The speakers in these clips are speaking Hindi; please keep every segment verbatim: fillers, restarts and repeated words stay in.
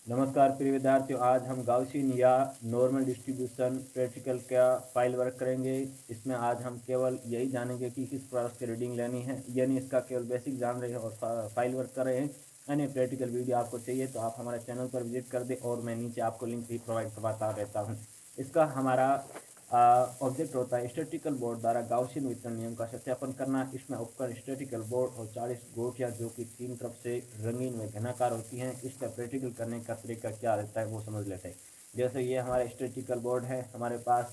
नमस्कार प्रिय विद्यार्थियों, आज हम गाउसियन या नॉर्मल डिस्ट्रीब्यूशन प्रैक्टिकल का फाइल वर्क करेंगे। इसमें आज हम केवल यही जानेंगे कि किस प्रकार से रीडिंग लेनी है, यानी इसका केवल बेसिक जान रहे हैं और फाइल वर्क कर रहे हैं। यानी प्रैक्टिकल वीडियो आपको चाहिए तो आप हमारे चैनल पर विजिट कर दें और मैं नीचे आपको लिंक भी प्रोवाइड करवाता रहता हूँ। इसका हमारा ऑब्जेक्ट होता है स्टैटिकल बोर्ड द्वारा गाउसियन वितरण नियम का सत्यापन करना। इसमें उपकरण स्टैटिकल बोर्ड और चालीस गोटियाँ जो कि तीन तरफ से रंगीन व घनाकार होती हैं, इसका प्रैक्टिकल करने का तरीका क्या रहता है वो समझ लेते हैं। जैसे ये हमारा स्टैटिकल बोर्ड है, हमारे पास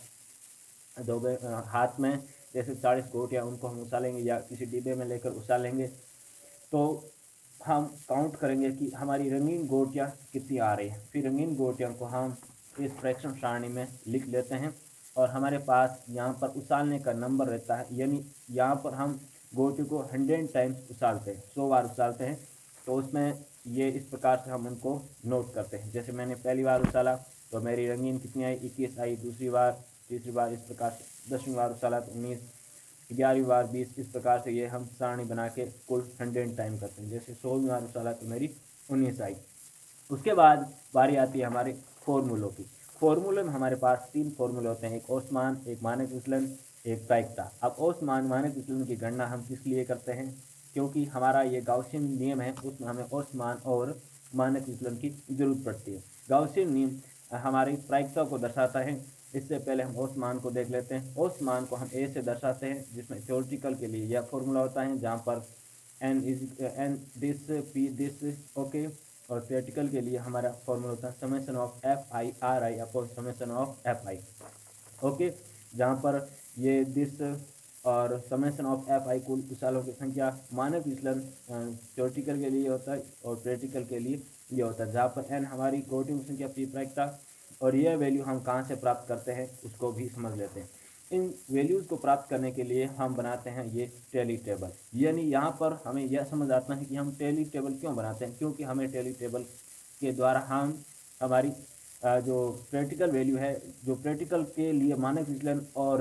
दो हाथ में जैसे चालीस गोटियाँ, उनको हम उछालेंगे या किसी डिब्बे में लेकर उछालेंगे तो हम काउंट करेंगे कि हमारी रंगीन गोटियाँ कितनी आ रही है। फिर रंगीन गोटियों को हम इस फ्रैक्शन सारणी में लिख लेते हैं और हमारे पास यहाँ पर उछालने का नंबर रहता है, यानी यहाँ पर हम गोटी को हंड्रेड टाइम्स उछालते हैं, सौ बार उछालते हैं। तो उसमें ये इस प्रकार से हम उनको नोट करते हैं। जैसे मैंने पहली बार उछाला तो मेरी रंगीन कितनी आई, इक्कीस आई। दूसरी बार, तीसरी बार, इस प्रकार से दसवीं बार उछाला तो उन्नीस, ग्यारहवीं बार बीस। इस प्रकार से ये हम सारणी बना के कुल हंड्रेड टाइम करते हैं। जैसे सौवीं बार उछाला तो मेरी उन्नीस आई। उसके बाद बारी आती है हमारे फॉर्मूलों की। फॉर्मूले में हमारे पास तीन फॉर्मूले होते हैं, एक औसमान, एक मानक विचलन, एक प्रायिकता। अब औसमान मानक विचलन की गणना हम किस लिए करते हैं, क्योंकि हमारा ये गाउसियन नियम है, उसमें हमें औसमान और मानक विचलन की जरूरत पड़ती है। गाउसियन नियम हमारी प्रायिकता को दर्शाता है। इससे पहले हम औसमान को देख लेते हैं। औसमान को हम ए से दर्शाते हैं, जिसमें थ्योरेटिकल के लिए यह फॉर्मूला होता है जहाँ पर N is N this P this okay, और प्रैक्टिकल के लिए हमारा फॉर्मूला होता है summation of F I R I upon summation of F I okay, जहाँ पर ये दिस और समेशन ऑफ एफ आई कुल उछालों की संख्या। मानक विचलन थ्योरेटिकल के लिए होता है और प्रैक्टिकल के लिए ये होता है, जहाँ पर एन हमारी गोटियों की संख्या, पी प्रायिकता, और यह वैल्यू हम कहाँ से प्राप्त करते हैं उसको भी समझ लेते हैं। इन वैल्यूज़ को प्राप्त करने के लिए हम बनाते हैं ये टैली टेबल। यानी यहाँ पर हमें यह समझ आता है कि हम टैली टेबल क्यों बनाते हैं, क्योंकि हमें टैली टेबल के द्वारा हम हमारी जो प्रैक्टिकल वैल्यू है, जो प्रैक्टिकल के लिए मानक विचलन और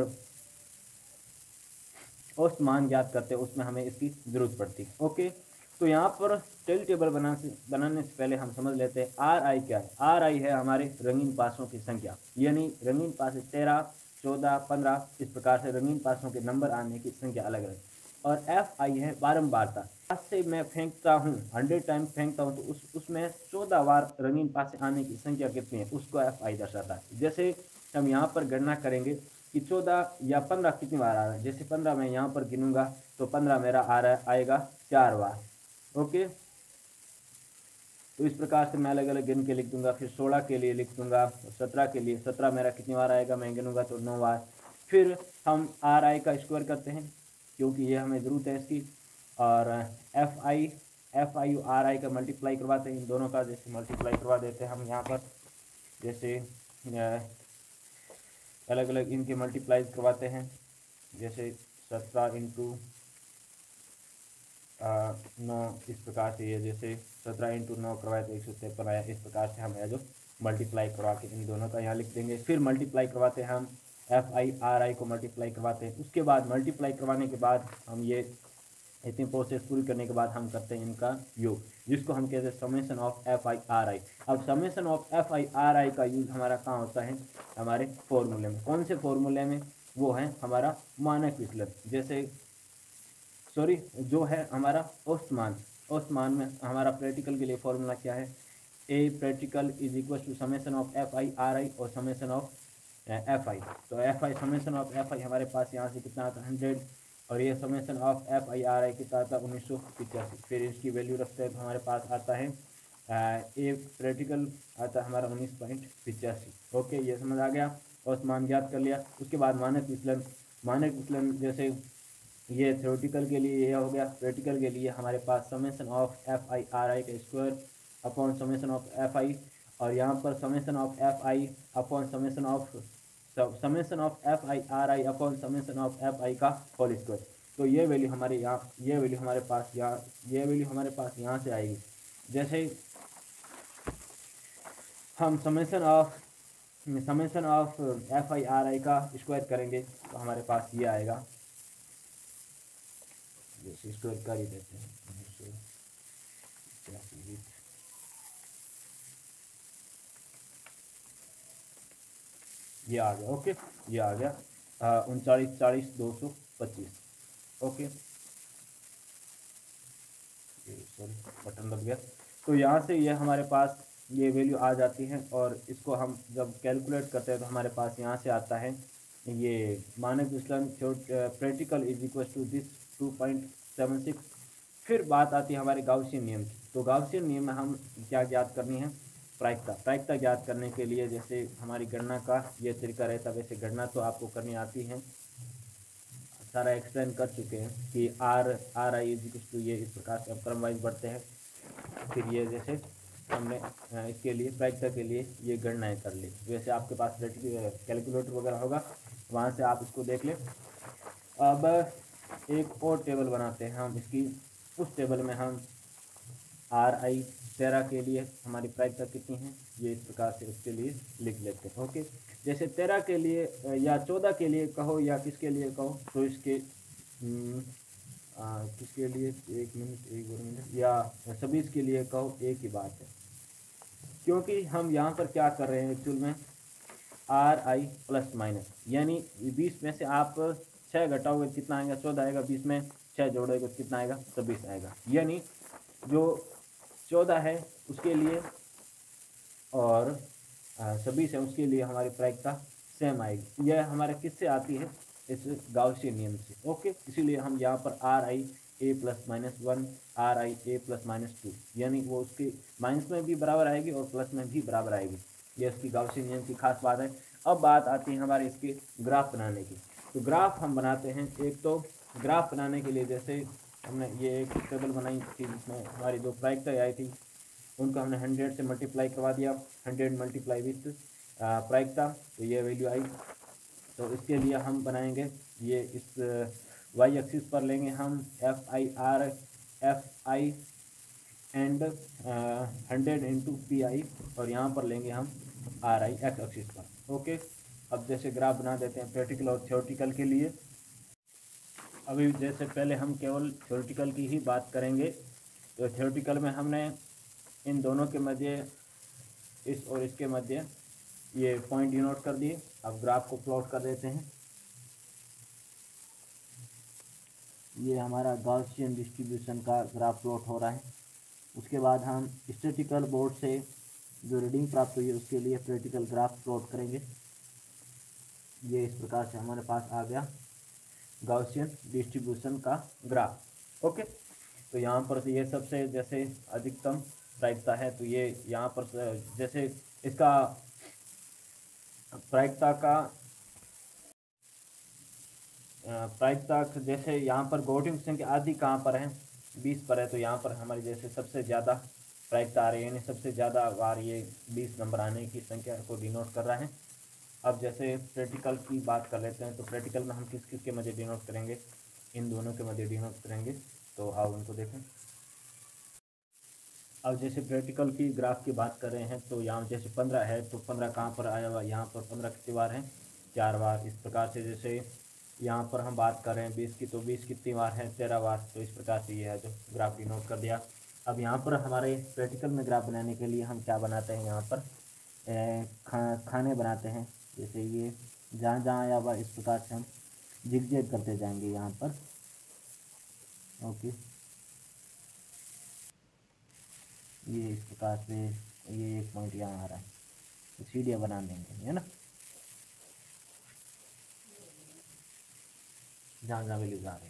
औसत मान ज्ञात करते हैं, उसमें हमें इसकी ज़रूरत पड़ती है। ओके, तो यहाँ पर टैली टेबल बना से बनाने से पहले हम समझ लेते हैं आर आई क्या है। आर आई है हमारे रंगीन पासों की संख्या, यानी रंगीन पास तेरह, चौदह, पंद्रह, इस प्रकार से रंगीन पासों के नंबर आने की संख्या अलग अलग। और एफ आई है बारंबारता। पास से मैं फेंकता हूँ, हंड्रेड टाइम फेंकता हूँ तो उस उसमें चौदह बार रंगीन पास से आने की संख्या कितनी है, उसको एफ आई दर्शाता है। जैसे हम यहाँ पर गणना करेंगे कि चौदह या पंद्रह कितनी बार आ रहा है। जैसे पंद्रह मैं यहाँ पर गिनूंगा तो पंद्रह मेरा आ रहा आएगा चार बार। ओके, तो इस प्रकार से मैं अलग अलग गिन के लिख दूंगा। फिर सोलह के लिए लिख दूंगा, सत्रह के लिए, सत्रह मेरा कितनी बार आएगा, मैं गिनूंगा तो नौ बार। फिर हम आर आई का स्क्वायर करते हैं, क्योंकि ये हमें ज़रूरत है इसकी। और F I F I R I का मल्टीप्लाई करवाते हैं, इन दोनों का जैसे मल्टीप्लाई करवा देते हैं हम यहाँ पर। जैसे अलग अलग इनके मल्टीप्लाइज करवाते हैं, जैसे सत्रह इंटू नौ, इस प्रकार से ये जैसे सत्रह इंटू नौ करवाए तो एक सौ तिरपन आया। इस प्रकार से हम यह जो मल्टीप्लाई करवा के इन दोनों का यहाँ लिख देंगे। फिर मल्टीप्लाई करवाते हैं हम एफ आई आर आई को मल्टीप्लाई करवाते हैं। उसके बाद मल्टीप्लाई करवाने के बाद हम ये इतनी प्रोसेस पूरी करने के बाद हम करते हैं इनका योग, जिसको हम कहते हैं summation of F I R I. अब summation of F I R I का यूज हमारा कहाँ होता है, हमारे फॉर्मूले में। कौन से फॉर्मूले में, वो है हमारा मानक विचलन। जैसे सॉरी जो है हमारा औसमान, औसमान में हमारा प्रैक्टिकल के लिए फॉर्मूला क्या है, A practical is equal to summation of F I R I और समेशन ऑफ एफ आई। तो F I summation of F I हमारे पास यहाँ से कितना आता है हंड्रेड, और ये summation of F I R I कितना आता है उन्नीस सौ पिचासी। फिर इसकी वैल्यू रखते हैं तो हमारे पास आता है ए प्रैक्टिकल आता है हमारा उन्नीस पॉइंट पिचासी। ओके, ये समझ आ गया, औसमान ज्ञात कर लिया। उसके बाद मानक विचलन, मानक विचलन जैसे ये थ्योरेटिकल के लिए यह हो गया। प्रैक्टिकल के लिए हमारे पास summation of F I R I का square upon summation of F I, और यहाँ पर summation of F I upon summation of summation of F I R I upon summation of F I का होल स्क्वायर। तो ये वैल्यू हमारे यहाँ, ये वैल्यू हमारे पास यहाँ, ये वैल्यू हमारे पास यहाँ से आएगी। जैसे हम summation of summation of F I R I का स्क्वायर करेंगे तो हमारे पास ये आएगा, जैसे स्क्वायर कर ही देते हैं ये आ गया। ओके, ये आ गया उनचालीस चालीस दो सौ पच्चीस। ओके, सॉरी बटन दब गया। तो यहाँ से ये हमारे पास ये वैल्यू आ जाती है, और इसको हम जब कैलकुलेट करते हैं तो हमारे पास यहाँ से आता है ये मानक विचलन practical is equal to this two point seven six. फिर बात आती है हमारे गाउसियन नियम की। तो गाउसियन नियम में हम क्या ज्ञात करनी है, प्रायिकता। प्रायिकता ज्ञात करने के लिए जैसे हमारी गणना का ये तरीका रहता है, वैसे गणना तो आपको करनी आती है, सारा एक्सप्लेन कर चुके हैं कि R R I is two ये इस प्रकार से हम क्रम वाइज बढ़ते हैं। फिर ये जैसे हमने इसके लिए प्रायिकता के लिए ये गणनाएं कर ली। वैसे आपके पास कैलकुलेटर वगैरह होगा, वहाँ से आप इसको देख लें। अब एक और टेबल बनाते हैं हम इसकी। उस टेबल में हम आर आई तेरह के लिए हमारी प्रायिकता कितनी है ये इस प्रकार से उसके लिए लिख लेते हैं। ओके, जैसे तेरह के लिए या चौदह के लिए कहो या किसके लिए कहो, तो इसके आ, किसके लिए एक मिनट एक दो मिनट या सभी के लिए कहो, एक ही बात है। क्योंकि हम यहाँ पर क्या कर रहे हैं एक्चुअल में, आर आई प्लस माइनस, यानी बीस में से आप छः घटाओगे कितना आएगा, चौदह आएगा। बीस में छः जोड़ोगे तो कितना आएगा, छब्बीस आएगा। यानी जो चौदह है उसके लिए और छब्बीस है उसके लिए हमारी प्रायिकता सेम आएगी। यह हमारे किससे आती है, इस गाउसियन नियम से। ओके, इसीलिए हम यहाँ पर R I A plus minus one, R I A plus minus two, यानी वो उसके माइनस में भी बराबर आएगी और प्लस में भी बराबर आएगी। ये इसकी गाउसियन नियम की खास बात है। अब बात आती है हमारे इसके ग्राफ बनाने की। तो ग्राफ हम बनाते हैं। एक तो ग्राफ बनाने के लिए जैसे हमने ये एक टेबल बनाई थी जिसमें हमारी दो प्रायिकता आई थी, उनको हमने हंड्रेड से मल्टीप्लाई करवा दिया, हंड्रेड मल्टीप्लाई विथ प्रायिकता, तो ये वैल्यू आई। तो इसके लिए हम बनाएंगे ये इस वाई एक्सिस पर लेंगे हम F I R F I and hundred into P I, और यहाँ पर लेंगे हम आर आई एक्स एक्सिस पर। ओके, अब जैसे ग्राफ बना देते हैं प्रैक्टिकल और थ्योरेटिकल के लिए। अभी जैसे पहले हम केवल थ्योरेटिकल की ही बात करेंगे। तो थ्योरेटिकल में हमने इन दोनों के मध्य, इस और इसके मध्य ये पॉइंट डिनोट कर दिए। अब ग्राफ को प्लॉट कर देते हैं। ये हमारा गॉसियन डिस्ट्रीब्यूशन का ग्राफ प्लॉट हो रहा है। उसके बाद हम स्टैटिस्टिकल बोर्ड से जो रीडिंग प्राप्त हुई है उसके लिए प्रैक्टिकल ग्राफ प्लॉट करेंगे। ये इस प्रकार से हमारे पास आ गया गॉसियन डिस्ट्रीब्यूशन का ग्राफ। ओके, तो यहाँ पर ये सबसे जैसे अधिकतम प्रायिकता है, तो ये यहाँ पर जैसे इसका प्रायिकता का प्रायिकता जैसे यहाँ पर गॉसियन फंक्शन की आदि कहाँ पर है, बीस पर है। तो यहाँ पर हमारी जैसे सबसे ज़्यादा प्रायिकता आ रही है, यानी सबसे ज़्यादा बार ये बीस नंबर आने की संख्या को डिनोट कर रहा है। अब जैसे प्रैक्टिकल की बात कर लेते हैं। तो प्रैक्टिकल में हम किस किस के मध्य डिनोट करेंगे, इन दोनों के मध्य डिनोट करेंगे। तो आओ उनको देखें। अब जैसे प्रैक्टिकल की ग्राफ की बात कर रहे हैं, तो यहाँ जैसे पंद्रह है, तो पंद्रह कहाँ पर आया हुआ, यहाँ पर पंद्रह कितनी बार है, चार बार। इस प्रकार से जैसे यहाँ पर हम बात कर रहे हैं बीस की, तो बीस कितनी बार है, तेरह बार। तो इस प्रकार से ये है जो ग्राफ डिनोट कर दिया। अब यहाँ पर हमारे प्रैक्टिकल में ग्राफ बनाने के लिए हम क्या बनाते हैं, यहाँ पर खा, खाने बनाते हैं। जैसे ये जहाँ जहाँ आया हुआ इस प्रकार से हम जिग जैग करते जाएंगे यहाँ पर। ओके, ये इस प्रकार से ये एक पॉइंट यहाँ आ रहा है, तो सीढ़ियाँ बना देंगे, है ना, जहाँ जहाँ वैल्यूज आ रहे हैं।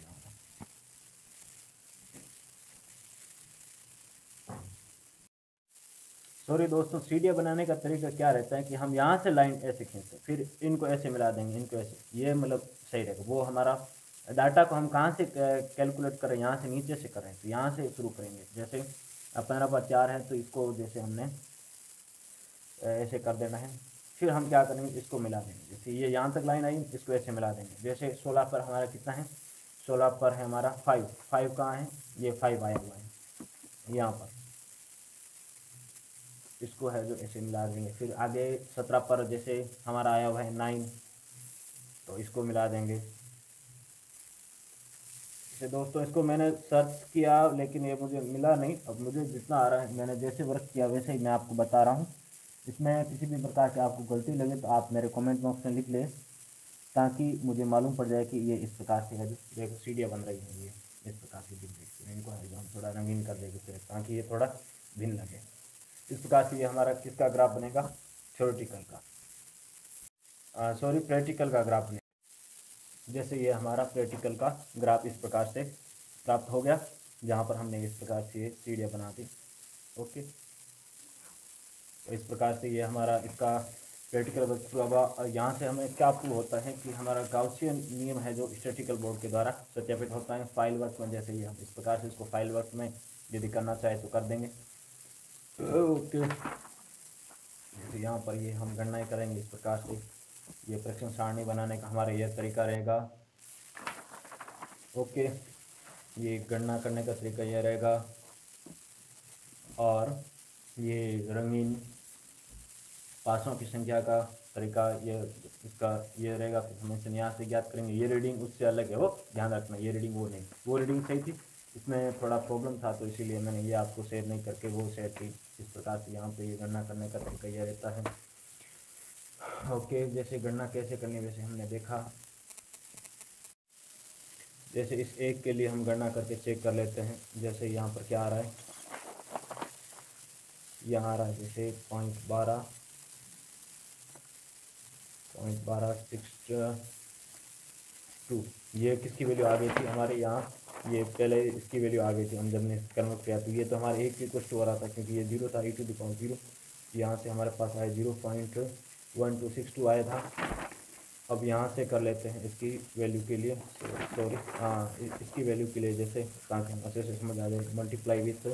सॉरी दोस्तों, सीढ़ियाँ बनाने का तरीका क्या रहता है कि हम यहाँ से लाइन ऐसे खींचते, फिर इनको ऐसे मिला देंगे, इनको ऐसे, ये मतलब सही रहेगा। वो हमारा डाटा को हम कहाँ से कैलकुलेट करें, यहाँ से नीचे से करें, तो यहाँ से शुरू करेंगे। जैसे पंद्रह पर चार है, तो इसको जैसे हमने ऐसे कर देना है। फिर हम क्या करेंगे, इसको मिला देंगे। जैसे ये यहाँ तक लाइन आई, इसको ऐसे मिला देंगे। जैसे सोलह पर हमारा कितना है, सोलह पर है हमारा फाइव, फाइव कहाँ है, ये फाइव आया हुआ है यहाँ पर, इसको है जो ऐसे मिला देंगे। फिर आगे सत्रह पर जैसे हमारा आया हुआ है नाइन, तो इसको मिला देंगे। जैसे दोस्तों इसको मैंने सर्च किया लेकिन ये मुझे मिला नहीं। अब मुझे जितना आ रहा है, मैंने जैसे वर्क किया वैसे ही मैं आपको बता रहा हूँ। इसमें किसी भी प्रकार की आपको गलती लगे तो आप मेरे कमेंट बॉक्स में लिख लें, ताकि मुझे मालूम पड़ जाए कि ये इस प्रकार से है। देखो सीढ़ियाँ बन रही हैं, ये इस प्रकार से दिख रही है। इनको हम थोड़ा रंगीन कर देंगे फिर, ताकि ये थोड़ा भिन्न लगे। इस प्रकार से ये हमारा किसका ग्राफ बनेगा, थ्योरेटिकल का, सॉरी प्रैक्टिकल का ग्राफ बनेगा। जैसे ये हमारा प्रैक्टिकल का ग्राफ इस प्रकार से प्राप्त हो गया, जहाँ पर हमने इस प्रकार से ये सीढ़ियाँ बना दी। ओके, तो इस प्रकार से ये हमारा इसका प्रैक्टिकल बच्चों। अब यहाँ से हमें क्या प्रूव होता है कि हमारा गाउसियन नियम है जो स्टैटिस्टिकल बोर्ड के द्वारा सत्यापित होता है फाइल वर्क में। जैसे ही हम इस प्रकार से इसको फाइल वर्क में यदि करना चाहे तो कर देंगे। ओके, जैसे यहाँ पर ये हम गणनाएँ करेंगे इस प्रकार से। ये परीक्षण सारणी बनाने का हमारा यह तरीका रहेगा। ओके, ये गणना करने का तरीका यह रहेगा, और ये रंगीन पासों की संख्या का तरीका ये इसका ये रहेगा। फिर हम इसे यहाँ से ज्ञात करेंगे। ये रीडिंग उससे अलग है, वो ध्यान रखना, ये रीडिंग वो नहीं, वो रीडिंग सही थी, इसमें थोड़ा प्रॉब्लम था तो इसीलिए मैंने ये आपको शेयर नहीं करके वो शेयर की। इस प्रकार से यहाँ पे ये गणना करने का तरीका यह रहता है। ओके, जैसे गणना कैसे करनी वैसे हमने देखा। जैसे इस एक के लिए हम गणना करके चेक कर लेते हैं। जैसे यहाँ पर क्या आ रहा है, यहाँ आ रहा है जैसे पॉइंट बारह पॉइंट बारह सिक्स टू, ये किसकी वैल्यू आ गई थी हमारे यहाँ, ये पहले इसकी वैल्यू आ गई थी। हम जब ने कन्वर्ट किया तो ये तो हमारे एक की कुछ हो रहा था, क्योंकि ये जीरो था, e to the power zero. यहाँ से हमारे पास आया zero point one two six two आया था। अब यहाँ से कर लेते हैं इसकी वैल्यू के लिए, सॉरी हाँ इसकी वैल्यू के लिए, जैसे ताकि हम अच्छे से समझ आ जाए। Multiply with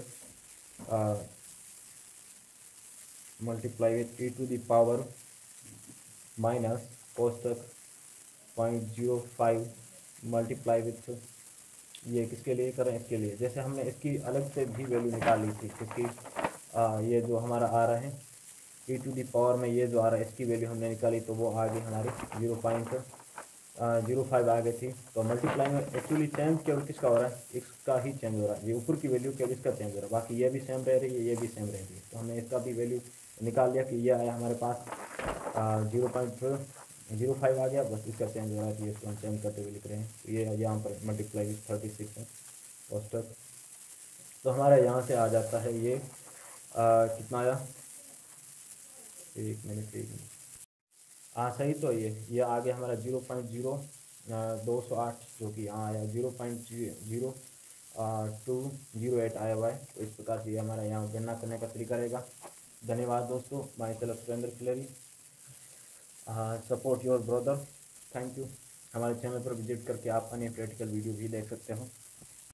multiply with e to the power minus कोष्टक point zero five multiply with, ये किसके लिए करें, इसके लिए। जैसे हमने इसकी अलग से भी वैल्यू निकाल ली थी, क्योंकि आ, ये जो हमारा आ रहा है ई टू दी पावर में, ये जो आ रहा है इसकी वैल्यू हमने निकाली, तो वो आ गई हमारी जीरो पॉइंट जीरो फाइव आ गई थी। तो मल्टीप्लाई में एक्चुअली चेंज केवल किसका हो रहा है, इसका ही चेंज हो रहा है। ये ऊपर की वैल्यू केवल इसका चेंज हो रहा है, बाकी ये भी सेम रह रही है, ये भी सेम रह रही है। तो हमने इसका भी वैल्यू निकाल लिया कि ये आया हमारे पास जीरो पॉइंट जीरो फाइव आ गया, बस इसका चेंज हो रहा है, तो इसको हम चेंज करते हुए लिख रहे हैं। तो ये यहाँ पर मल्टीप्लाई विथ थर्टी सिक्स है औसतक। तो हमारा यहाँ से आ जाता है ये आ, कितना आया, एक मिनट एक मिनट हाँ सही, तो ये ये आ गया हमारा जीरो पॉइंट जीरो दो सौ आठ, जो कि यहाँ आया zero point zero two zero eight आया हुआ है। तो इस प्रकार से ये हमारा यहाँ गणना करने का तरीका रहेगा। धन्यवाद दोस्तों, myself Surendra Khileri, support your brother, thank you. हमारे चैनल पर विजिट करके आप अन्य प्रैक्टिकल वीडियो भी देख सकते हो।